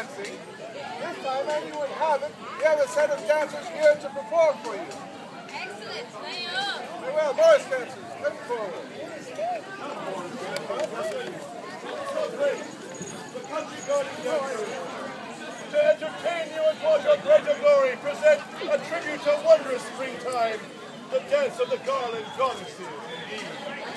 dancing. This time, anyone have it, we have a set of dancers here to perform for you. Excellent. Lay up. Very well, Morris dancers, come forward. The country garden dancers, to entertain you and for your greater glory, present a tribute to wondrous springtime, the dance of the Garland Goddesses, indeed.